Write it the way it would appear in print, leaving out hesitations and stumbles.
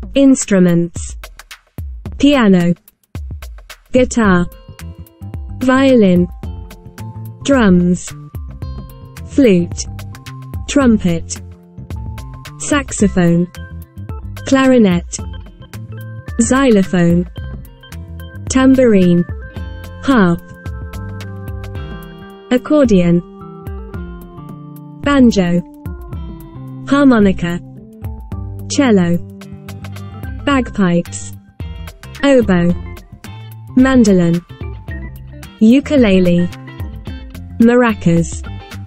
Instruments: piano, guitar, violin, drums, flute, trumpet, saxophone, clarinet, xylophone, tambourine, harp, accordion, banjo, harmonica, cello, bagpipes, oboe, mandolin, ukulele, maracas.